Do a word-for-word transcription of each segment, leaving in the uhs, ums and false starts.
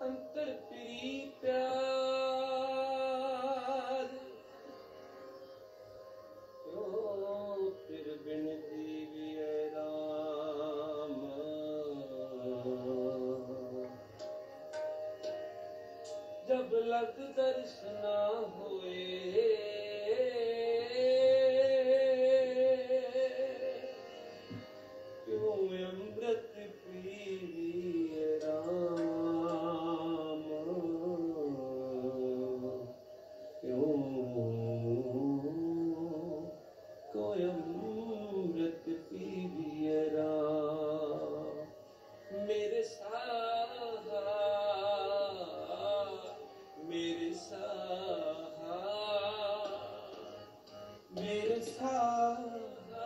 अंतर प्रीत प्यार क्यों फिर बिन जीविए राम। जब लग दर्शना होए क्यों अमृत पीविए राम। क्यों कोई अमृत पीविए राम। मेरे साहा मेरे साहा मेरे साहा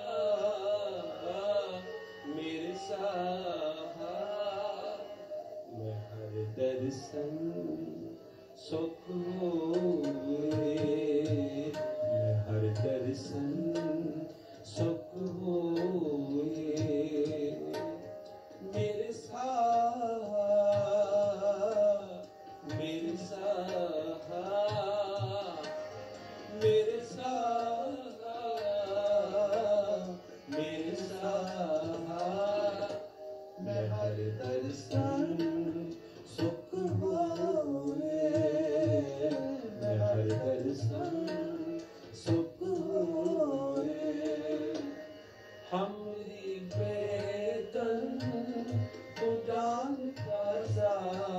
मेरे साहा। मैं हर दर्शन सुख होए। मैं हर दर्शन सुख होए। मेरे साहा मेरे साहा मेरे साहा मेरे साहा। मैं हर दर्शन सुख होए। मैं हर दर्शन सुख होए। हमरी वेदन उदान का सा।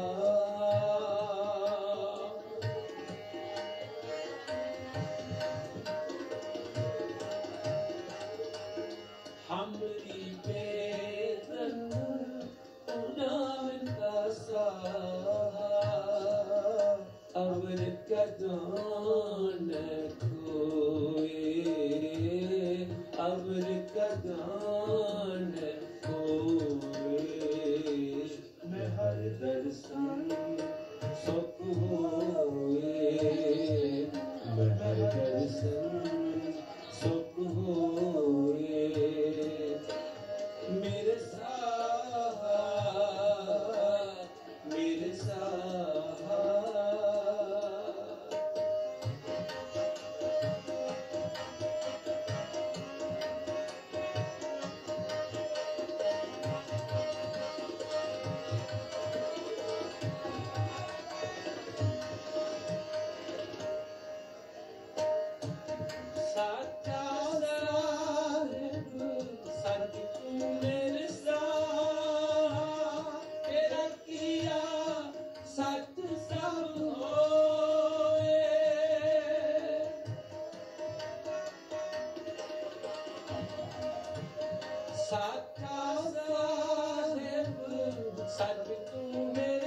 हमरी वेदन उदान का सा। अवर कदान खोए। अवर कदान खोए। मैं हर दर्शन सुख होए। मैं हर दर्शन सुख होए। मेरे साहा मेरे साहा। साचा साहिब सच तू मेरे साथ। तेरा किया सच सब होए। साचा साहिब सच तू मेरे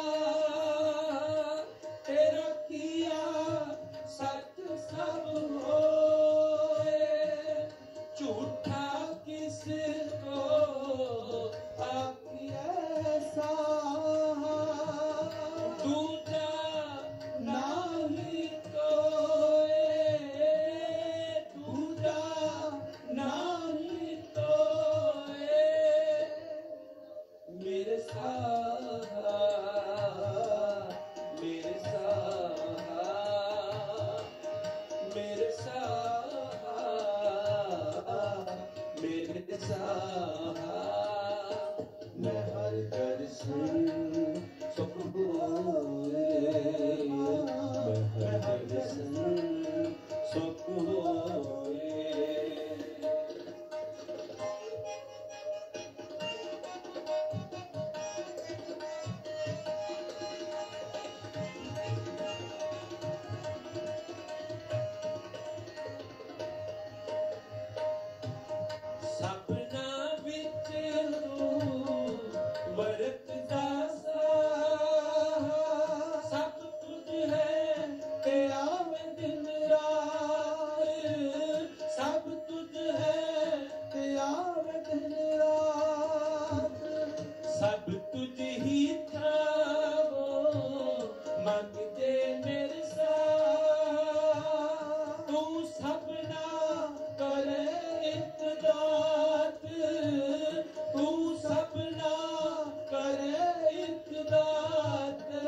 साथ। तेरा किया सच सब होए। झूठा किसको आखिए ऐसा। दूजा नाही कोई। दूजा नाही कोई। मेरे साहा मेरे साहा मेरे साहा मेरे साहा। मैं हर दर्शन सुख होए। मैं हर दर्शन सुख होए। सपना विच तू वरतदा सा। सब तुझ है तेरा मैं दिन रात। सब तुझ है तेरा मैं दिन रात। सब तुझ ही था वो मंगते मेरे साथ। तू सपना करे इत्तदात। तू सपना करे इत्तदात।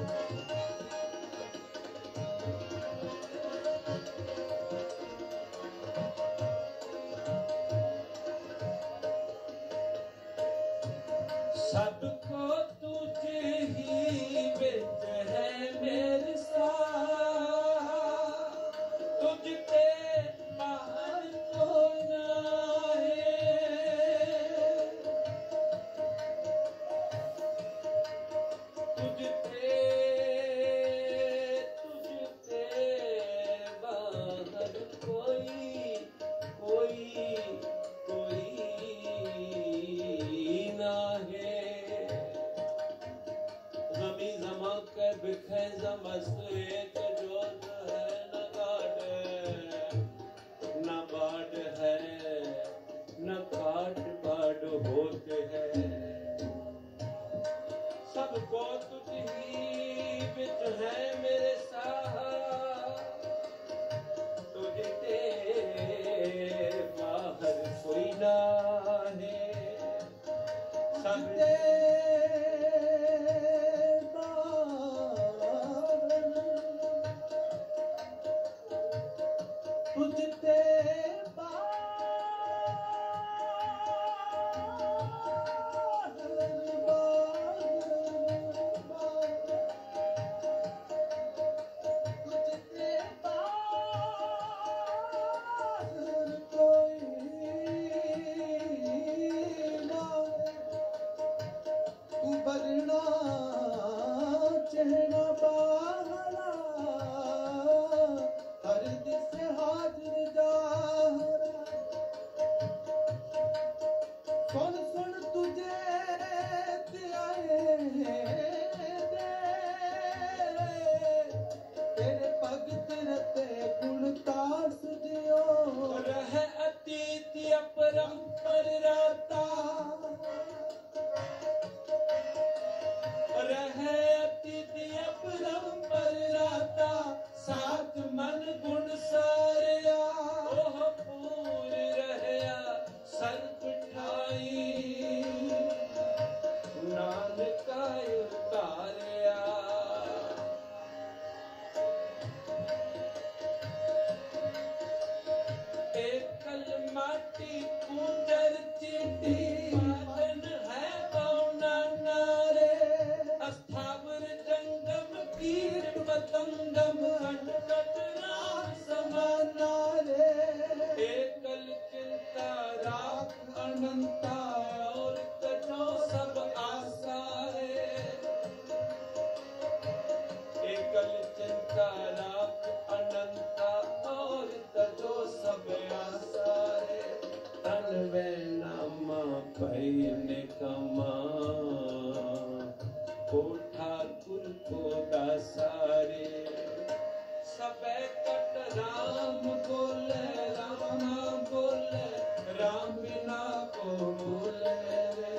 सबको तुझे ही बिच है मेरे साथ, तुझते बाहर कोई ना है, तुझते तुझते बाहर कोई कोई कोई ना है। जमी जमा के बिखे जमस्त एक जोत है, न गाड न बाड है, न काट बाड होते हैं। सबको तुझ ही बिच है मेरे साथ, तुझते बाहर कोई ना है। सबते तुझते बरना चहना बाहरा हर दिस हाजिर जाहरा। सुन सुन तुझे आए दे, तेरे भगत रते गुण तास दियो, रह अतीत अपरंपर राता, रहे अतिथि अपरंपर राता, सात मन गुण सारिया, ओह पूर रहया सर्प ठाई, नानका उतारिया। एकल माटी पूजर चिटी, बादन है बौना नारे, अस्थावर जंगम कीट पतंगम, खटखट राम समाना रे। एकल चिंता राख अनंता, और तजो सब आशा रे। एकल चिंता राख अनंता, और तजो सब आशा रे। तन वे नामा भई निकमा, को ठाकुर को दासारे। सबे कट राम बोले, राम नाम बोले, राम बिना को बोले रे।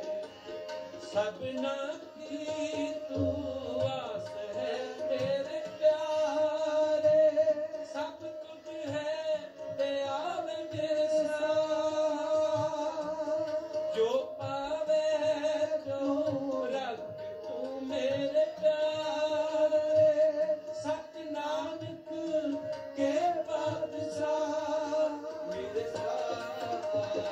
सबना की तू आस है तेरे प्यारे, सब तुझ है दयाल जैसा, जो पावे जो रख मेरे प्यारे। सच नानक के बादशाह, मेरे साथ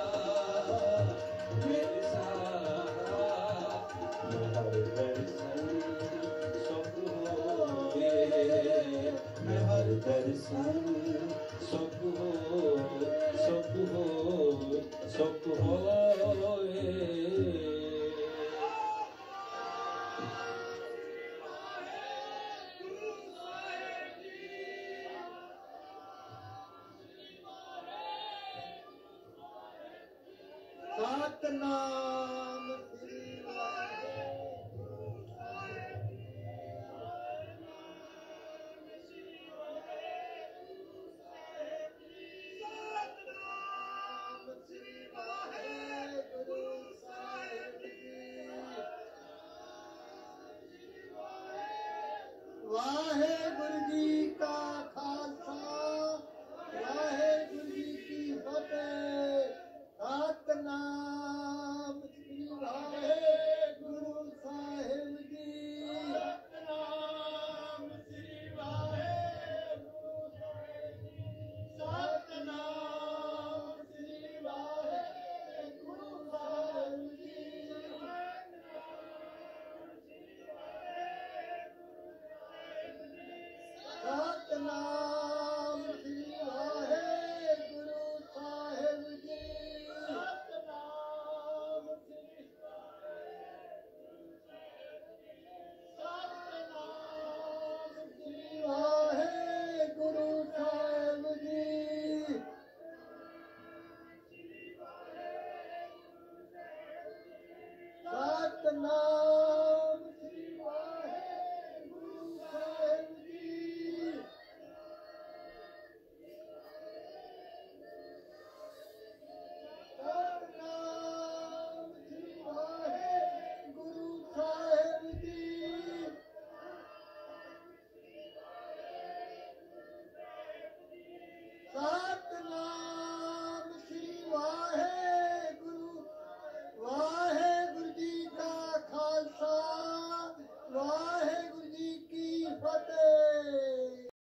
मेरे साथ हर दर्शन सुख होए, मैं हर दर्शन सुख हो सुख हो सुख होए। सतनाम श्री वाहेगुरु सतनाम श्री वाहेगुरु साहिब वाहेगुरु जी का खालसा, वाहेगुरु जी की फतेह। सतनाम